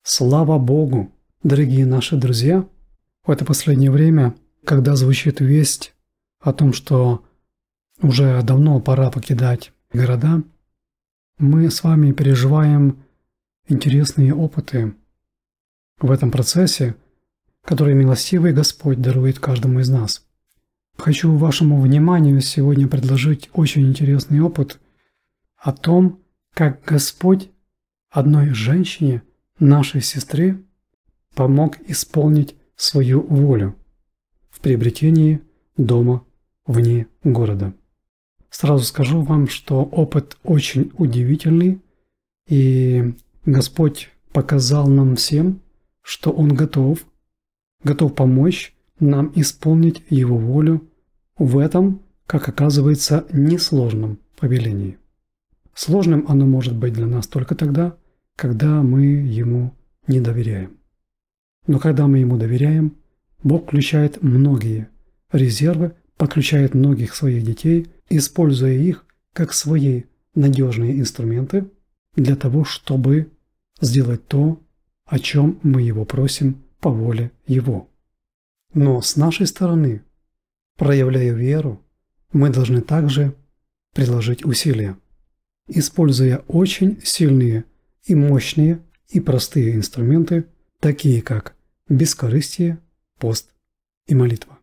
Слава Богу, дорогие наши друзья! В это последнее время, когда звучит весть о том, что уже давно пора покидать города, мы с вами переживаем интересные опыты в этом процессе, который милостивый Господь дарует каждому из нас. Хочу вашему вниманию сегодня предложить очень интересный опыт о том, как Господь одной женщине, нашей сестре, помог исполнить свою волю в приобретении дома вне города. Сразу скажу вам, что опыт очень удивительный, и Господь показал нам всем, что Он готов помочь нам исполнить Его волю в этом, как оказывается, несложном повелении. Сложным оно может быть для нас только тогда, когда мы Ему не доверяем. Но когда мы Ему доверяем, Бог включает многие резервы, подключает многих своих детей, используя их как свои надежные инструменты для того, чтобы сделать то, о чем мы Его просим по воле Его. Но с нашей стороны, проявляя веру, мы должны также приложить усилия, используя очень сильные и мощные и простые инструменты, такие как бескорыстие, пост и молитва.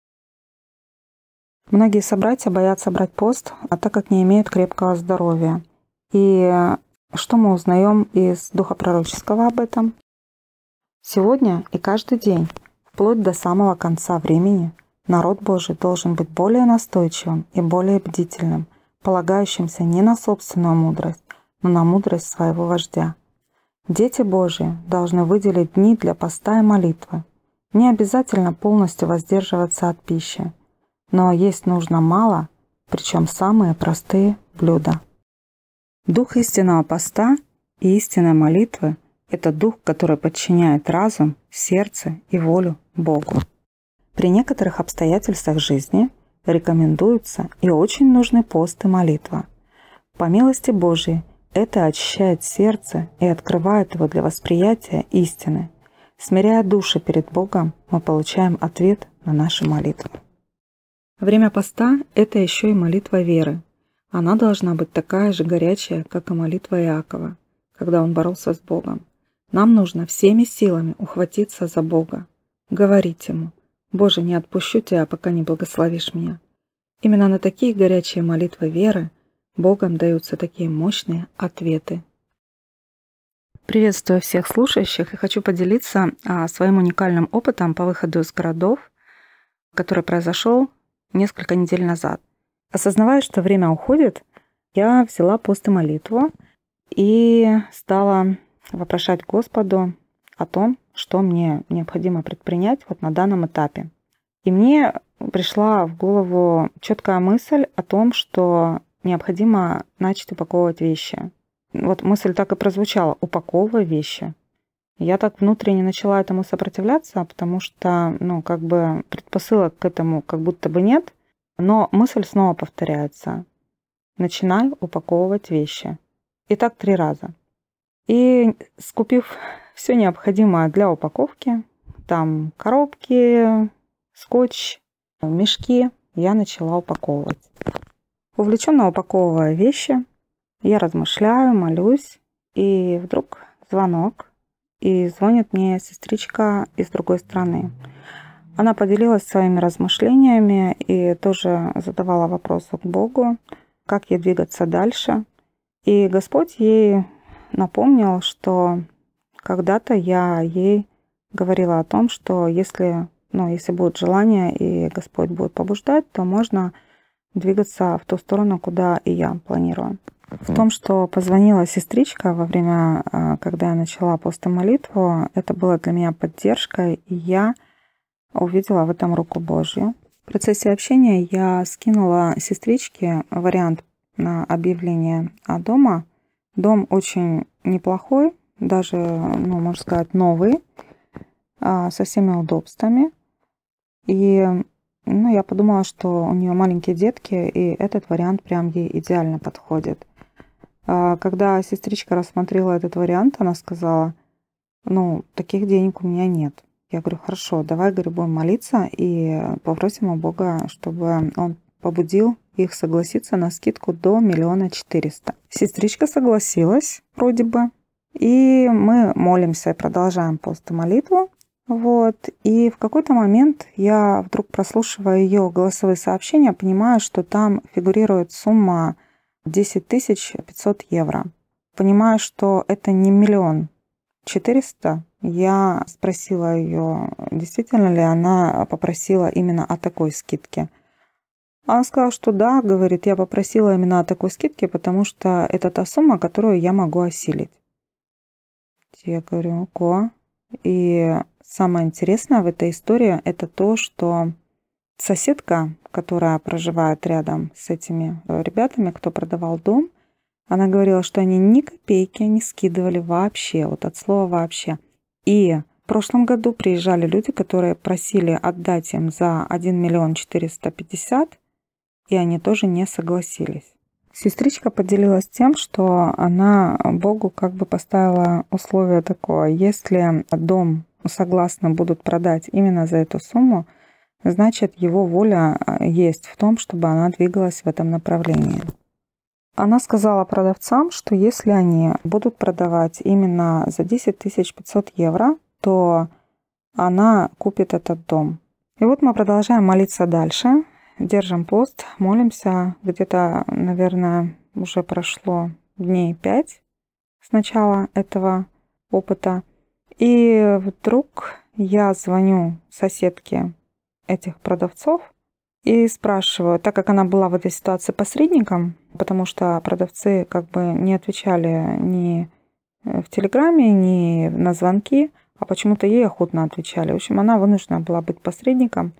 Многие собратья боятся брать пост, так как не имеют крепкого здоровья. И что мы узнаем из духа пророческого об этом? Сегодня и каждый день, вплоть до самого конца времени, народ Божий должен быть более настойчивым и более бдительным, полагающимся не на собственную мудрость, но на мудрость своего вождя. Дети Божии должны выделить дни для поста и молитвы. Не обязательно полностью воздерживаться от пищи, но есть нужно мало, причем самые простые блюда. Дух истинного поста и истинной молитвы – это дух, который подчиняет разум, сердце и волю Богу. При некоторых обстоятельствах жизни рекомендуются и очень нужны пост и молитва. По милости Божией это очищает сердце и открывает его для восприятия истины. Смиряя души перед Богом, мы получаем ответ на наши молитвы. Время поста – это еще и молитва веры. Она должна быть такая же горячая, как и молитва Иакова, когда он боролся с Богом. Нам нужно всеми силами ухватиться за Бога, говорить Ему: «Боже, не отпущу Тебя, пока не благословишь меня». Именно на такие горячие молитвы веры Богом даются такие мощные ответы. Приветствую всех слушающих и хочу поделиться своим уникальным опытом по выходу из городов, который произошел несколько недель назад. Осознавая, что время уходит, я взяла пост и молитву и стала вопрошать Господу о том, что мне необходимо предпринять вот на данном этапе. И мне пришла в голову четкая мысль о том, что необходимо начать упаковывать вещи. Вот мысль так и прозвучала: упаковывай вещи. Я так внутренне начала этому сопротивляться, потому что, предпосылок к этому как будто бы нет, но мысль снова повторяется: начинай упаковывать вещи. И так 3 раза. И скупив все необходимое для упаковки, там коробки, скотч, мешки, я начала упаковывать. Увлеченно упаковывая вещи, я размышляю, молюсь, и вдруг звонок, и звонит мне сестричка из другой страны. Она поделилась своими размышлениями и тоже задавала вопросы к Богу, как ей двигаться дальше. И Господь ей напомнил, что когда-то я ей говорила о том, что если будет желание и Господь будет побуждать, то можно двигаться в ту сторону, куда и я планирую. В том, что позвонила сестричка во время, когда я начала пост и молитву, это было для меня поддержкой, и я увидела в этом руку Божью. В процессе общения я скинула сестричке вариант на объявление дома. Дом очень неплохой, даже, можно сказать, новый, со всеми удобствами. И я подумала, что у нее маленькие детки, и этот вариант прям ей идеально подходит. Когда сестричка рассмотрела этот вариант, она сказала: таких денег у меня нет. Я говорю, хорошо, давай, говорю, будем молиться и попросим у Бога, чтобы Он побудил их согласиться на скидку до 1 400 000. Сестричка согласилась вроде бы, и мы молимся и продолжаем пост и молитву. И в какой-то момент я вдруг, прослушивая ее голосовые сообщения, понимаю, что там фигурирует сумма 10 500 евро. Понимаю, что это не 1 400 000. Я спросила ее, действительно ли она попросила именно о такой скидке. Она сказала, что да, говорит, я попросила именно о такой скидке, потому что это та сумма, которую я могу осилить. Я говорю, ого. И самое интересное в этой истории это то, что соседка, которая проживает рядом с этими ребятами, кто продавал дом, она говорила, что они ни копейки не скидывали вообще, от слова вообще. И в прошлом году приезжали люди, которые просили отдать им за 1 450 000, и они тоже не согласились. Сестричка поделилась тем, что она Богу поставила условие такое: если дом согласны будут продать именно за эту сумму, значит, его воля есть в том, чтобы она двигалась в этом направлении. Она сказала продавцам, что если они будут продавать именно за 10 500 евро, то она купит этот дом. И мы продолжаем молиться дальше, держим пост, молимся. Где-то, наверное, уже прошло дней 5 с начала этого опыта. И вдруг я звоню соседке этих продавцов и спрашиваю, так как она была в этой ситуации посредником, потому что продавцы не отвечали ни в Телеграме, ни на звонки, а почему-то ей охотно отвечали. В общем, она вынуждена была быть посредником.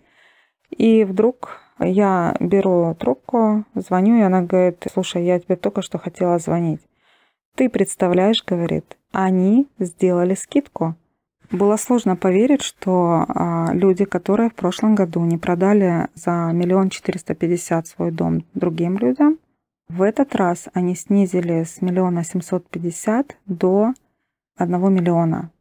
И вдруг я беру трубку, звоню, и она говорит, слушай, я тебе только что хотела звонить. Ты представляешь, говорит, они сделали скидку. Было сложно поверить, что люди, которые в прошлом году не продали за 1 450 000 свой дом другим людям, в этот раз они снизили с 1 750 000 до 1 миллиона.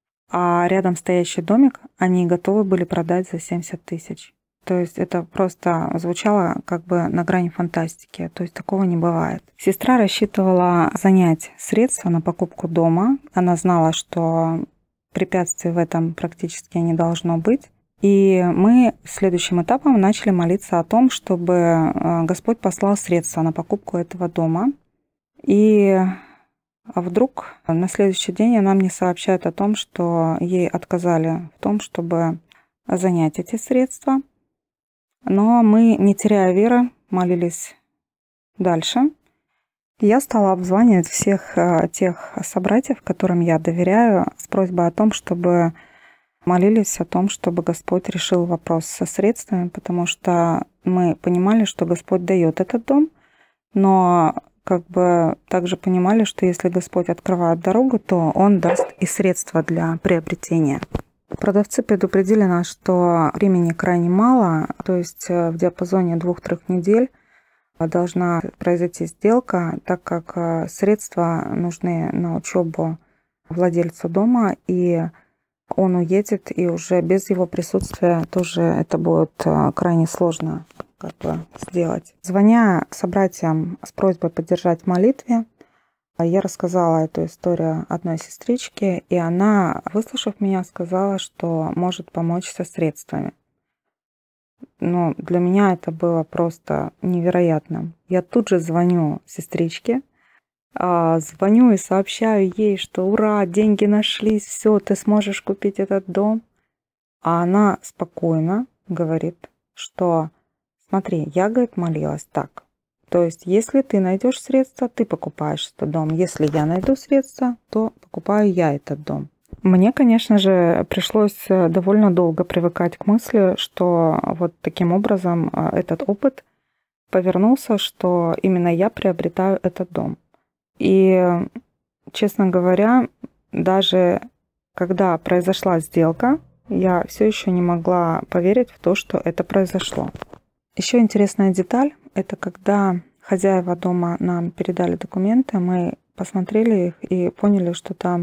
А рядом стоящий домик они готовы были продать за 70 000. То есть это просто звучало на грани фантастики. То есть такого не бывает. Сестра рассчитывала занять средства на покупку дома. Она знала, что препятствий в этом практически не должно быть. И мы следующим этапом начали молиться о том, чтобы Господь послал средства на покупку этого дома. И вдруг на следующий день она мне сообщает о том, что ей отказали в том, чтобы занять эти средства. Но мы, не теряя веры, молились дальше. Я стала обзванивать всех тех собратьев, которым я доверяю, с просьбой о том, чтобы молились о том, чтобы Господь решил вопрос со средствами, потому что мы понимали, что Господь дает этот дом, но также понимали, что если Господь открывает дорогу, то Он даст и средства для приобретения. Продавцы предупредили нас, что времени крайне мало, то есть в диапазоне 2-3 недель должна произойти сделка, так как средства нужны на учебу владельцу дома, и он уедет, и уже без его присутствия тоже это будет крайне сложно сделать. Звоня собратьям с просьбой поддержать в молитве, я рассказала эту историю одной сестричке, и она, выслушав меня, сказала, что может помочь со средствами. Но для меня это было просто невероятно. Я тут же звоню сестричке, звоню и сообщаю ей, что ура, деньги нашлись, все, ты сможешь купить этот дом. А она спокойно говорит, что смотри, я, говорит, молилась так. То есть, если ты найдешь средства, ты покупаешь этот дом. Если я найду средства, то покупаю я этот дом. Мне, конечно же, пришлось довольно долго привыкать к мысли, что таким образом этот опыт повернулся, что именно я приобретаю этот дом. И, честно говоря, даже когда произошла сделка, я все еще не могла поверить в то, что это произошло. Еще интересная деталь – это когда хозяева дома нам передали документы, мы посмотрели их и поняли, что там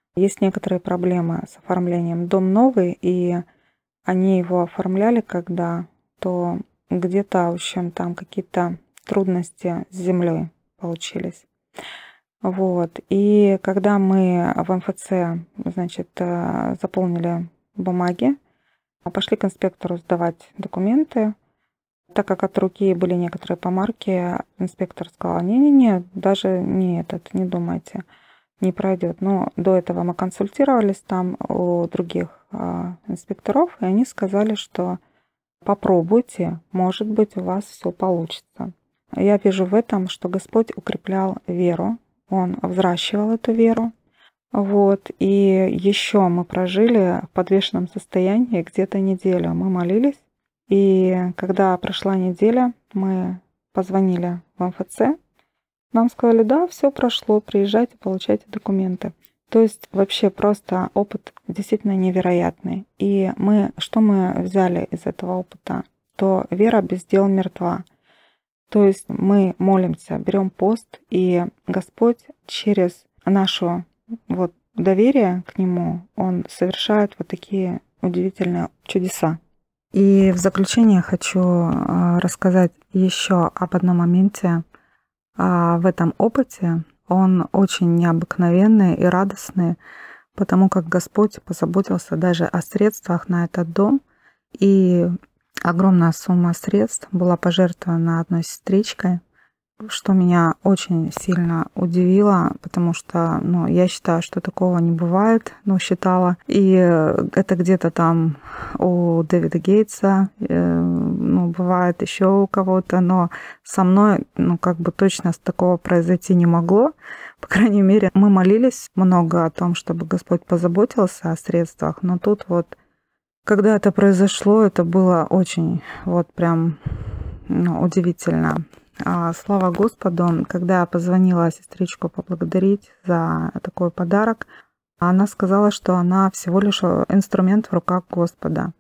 Есть некоторые проблемы с оформлением. Дом новый, и они его оформляли когда, то где-то, в общем, там какие-то трудности с землей получились. Вот. И когда мы в МФЦ, значит, заполнили бумаги, пошли к инспектору сдавать документы, так как от руки были некоторые помарки, инспектор сказал: не-не-не, даже не думайте, не пройдет. Но до этого мы консультировались там у других инспекторов, и они сказали, что попробуйте, может быть, у вас все получится. Я вижу в этом, что Господь укреплял веру, Он взращивал эту веру. Вот. И еще мы прожили в подвешенном состоянии где-то неделю. Мы молились, и когда прошла неделя, мы позвонили в МФЦ. Нам сказали: да, все прошло, приезжайте, получайте документы. То есть вообще просто опыт действительно невероятный. И что мы взяли из этого опыта? То вера без дел мертва. То есть мы молимся, берем пост, и Господь через наше доверие к Нему, Он совершает вот такие удивительные чудеса. И в заключение хочу рассказать еще об одном моменте в этом опыте. Он очень необыкновенный и радостный, потому как Господь позаботился даже о средствах на этот дом. И огромная сумма средств была пожертвована одной сестричкой, что меня очень сильно удивило, потому что я считаю, что такого не бывает, считала. И это где-то там у Дэвида Гейтса, бывает еще у кого-то, но со мной, точно такого произойти не могло. По крайней мере, мы молились много о том, чтобы Господь позаботился о средствах, но тут когда это произошло, это было очень прям удивительно. Слава Господу, когда я позвонила сестричку поблагодарить за такой подарок, она сказала, что она всего лишь инструмент в руках Господа.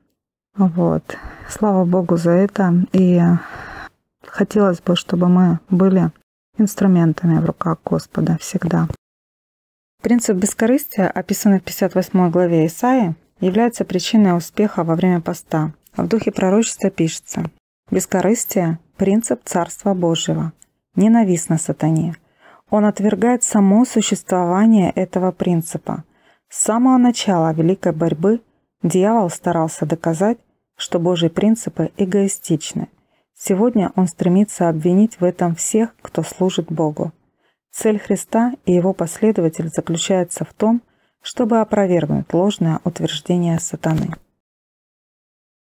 Слава Богу за это. И хотелось бы, чтобы мы были инструментами в руках Господа всегда. Принцип бескорыстия, описанный в 58 главе Исаии, является причиной успеха во время поста. В духе пророчества пишется: «Бескорыстие – принцип Царства Божьего, ненавистно сатане. Он отвергает само существование этого принципа. С самого начала великой борьбы дьявол старался доказать, что Божьи принципы эгоистичны. Сегодня он стремится обвинить в этом всех, кто служит Богу. Цель Христа и его последователей заключается в том, чтобы опровергнуть ложное утверждение сатаны».